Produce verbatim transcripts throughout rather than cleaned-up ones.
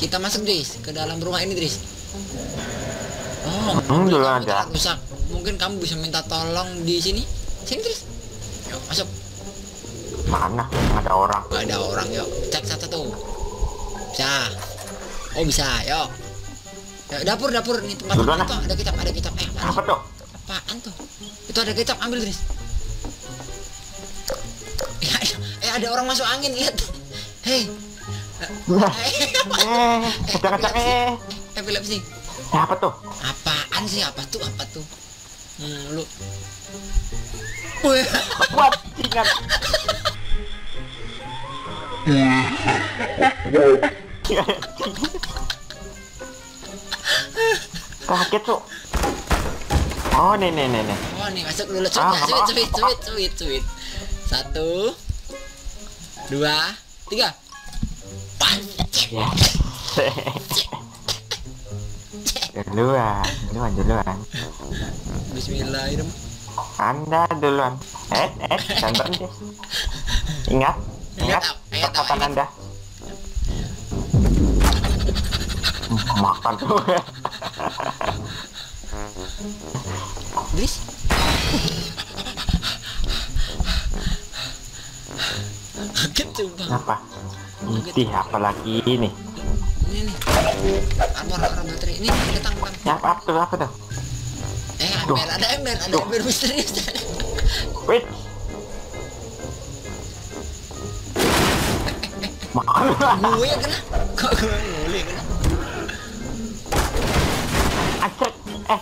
Kita masuk Dris ke dalam rumah ini Dris. Oh, Hmm, dulu ada. rusak. Mungkin kamu bisa minta tolong di sini. Sini Dris. Yuk masuk. Mana? Ada orang. Gak ada orang yuk. Cek satu tuh. Bisa. Oh bisa. Yuk. Yuk dapur dapur nih tempat Duluan, itu ada kitab ada kitab. Eh apaan, Apa tuh? apaan tuh? Itu ada kitab ambil Dris. Ya, eh ada orang masuk angin lihat. Hei. Nah, Eh, eh, kecak-kecak eh. epilepsi. Eh, apa tuh? Apaan sih? Apa tuh? Apa tuh? Hmm, lu. Wih. Buat ingat. Kaget tuh. Oh, nih nih nih nih. Oh, nih masuk dulu. Cuit, Ah, ya, cuit, apa? cuit, cuit, cuit, cuit. Satu, dua, tiga. Ya. Duluan, duluan, duluan. Bismillahirrahmanirrahim. Anda duluan. Eh, eh, jangan berhenti. Ingat, ingat Ingat, ingat, perkataan ingat. Anda. Makan tuh. Dris. Kaget sumpah. Apa? Ini apa lagi ini? Ini nih. Armor armor baterai. Ini ada tangkap. Ya, apa tuh? Apa tuh? Eh, Duh. ember, ada ember, ada Duh. ember misterius. Wait. Makan. Gue yang kena. Kok gue mulai kena? Acek. Eh.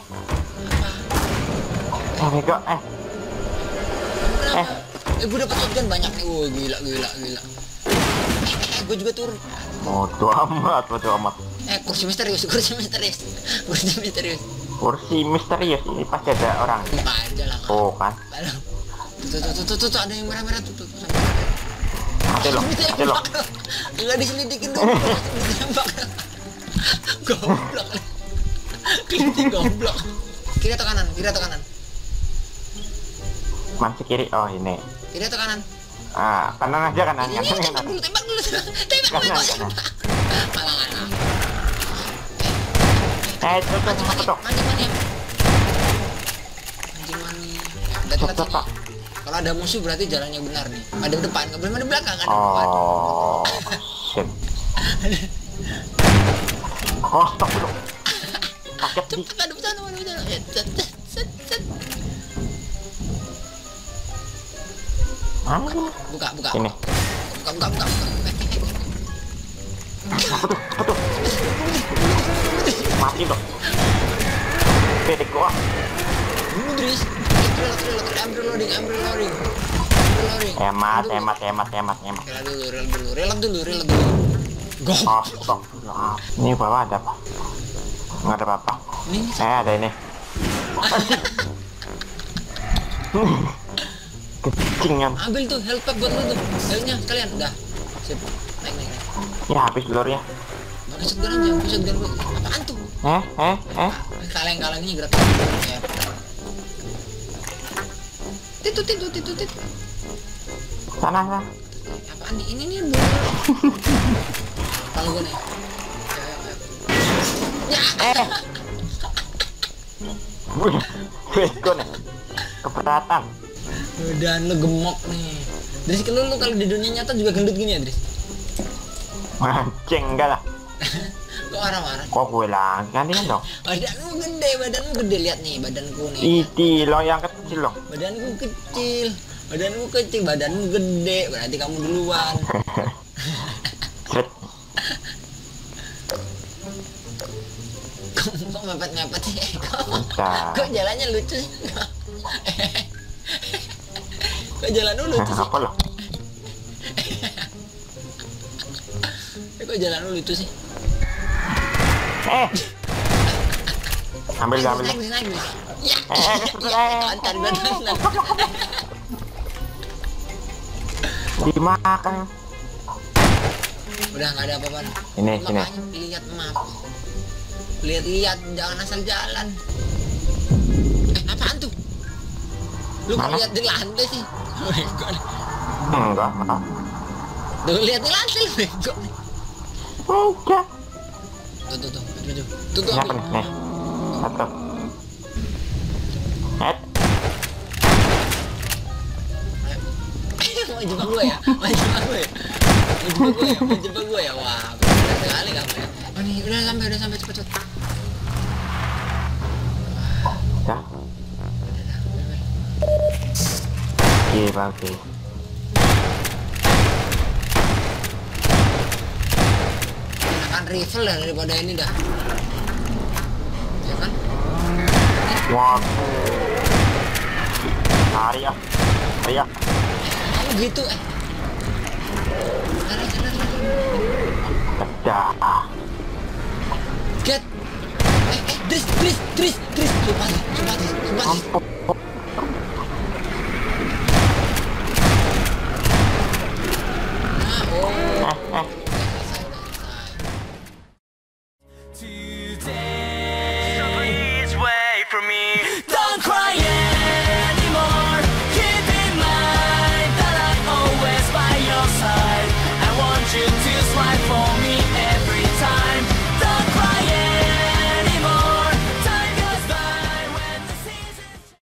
Eh, bego. Eh. Eh, eh gue dapat shotgun banyak nih. Wah, gila, gila, gila. Eh, eh, gue juga turun. Bodo amat, bodo amat. Eh, kursi misterius, kursi misterius. Kursi misterius. Kursi misterius ini pasti ada orang. Buka aja lah. Oh kan. Aduh. Tuh, tuh, tuh, tuh, tuh, tuh, ada yang merah-merah tuh, tuh. Mati lo, mati lo. Enggak diselidikin dulu, ditembak. Goblok. Kelinci goblok. Kiri atau kanan? Kiri atau kanan? Masih kiri. Oh ini. Kiri atau kanan? Ah, kanan aja kanan, Ini, kanan, ini, tembak kanan. dulu, tembak dulu. Tembak Kanan, dulu. kanan. Malah kanan. Eh, itu tuh Mancing apa mani, tuh? mancing mani. Mancing mani. Udah telat Cepet, sini. Pak. Kalau ada musuh berarti jalannya benar nih. Ada di depan, nggak boleh ada belakang, ada depan. Oh, shit. Oh, stop dulu. Kaget di. Cepet ada sana, ada sana. Ya, set, set, set, set. Mana sih? Buka, buka. Ini. Buka, buka, buka, buka. Apa tuh? Apa tuh? Mati lo. Pedek gua. Bunuh Dris. Reload, reload, reload. I'm reloading, I'm reloading. I'm reloading. Hemat, Dulu. hemat, hemat, hemat, hemat. Reload dulu, reload dulu, reload dulu, reload dulu. Go. Oh, stop. Nah, ini bawah ada apa? Nggak ada apa-apa. Ini, ini. Eh, ada ini. Kecingan. Ambil tuh health pack buat lu tuh. Healthnya sekalian, udah. Sip. Naik, naik, naik. Ya, habis telurnya. Pakai shotgun aja, pakai shotgun gue. Apaan tuh? Eh, eh, eh. Kaleng-kalengnya gratis. Ya. Titut, titut, titut, titut. Sana, sana. Apaan nih? Ini nih bola. Kalau gue nih. Ayo, ayo, ayo. Ya. Eh. Wih, bego nih. Keberatan. Dan lu gemuk nih. Dris, kalau lu kalau di dunia nyata juga gendut gini ya, Dris? Mancing enggak lah. Kok marah-marah? Kok gue lagi gantian dong. Badanmu gede, badanmu gede, lihat nih badanku nih. Iti lo yang kecil loh. Badanku kecil, badanku kecil, badanmu gede, berarti kamu duluan. Sret. Kok kok mepet-mepet sih? Kok, Bentar. kok jalannya lucu sih? Kok jalan lu lucu sih? Apa lo? Kok jalan lu lucu sih? Eh. Ambil, ambil. Naik, naik, naik. Ya, Eh, eh, antar gua nonton. Dimakan. Udah nggak ada apa-apa. Ini, sini. Makanya lihat map. Lihat-lihat, jangan asal jalan. Eh, apaan tuh? Lu kok Mana? lihat di lantai sih? Bego. Enggak, enggak. Tuh lihat di lantai lu bego. Enggak. Tuh tuh tuh, tuh tuh, tuh tuh. Kenapa nih? Nih, satu. Head. Mau jebak gue ya? Mau jebak gue ya? Mau jebak gue ya? Mau jebak gue ya? Wah, bener sekali kamu ya. Oh nih, udah sampai, udah sampai, cepet cepet. Ya. Oke, bagus. Enakan rifle dah daripada ini dah. Ya kan? Waduh. Lari ya. Lari ya. Kamu gitu eh. Lari, lari, lari. Kedah. Get. Eh, eh, Tris, Tris, Tris, Tris. Sumpah, sumpah, sumpah. Ampun. Nah, oh. Eh, eh. Selesai, selesai.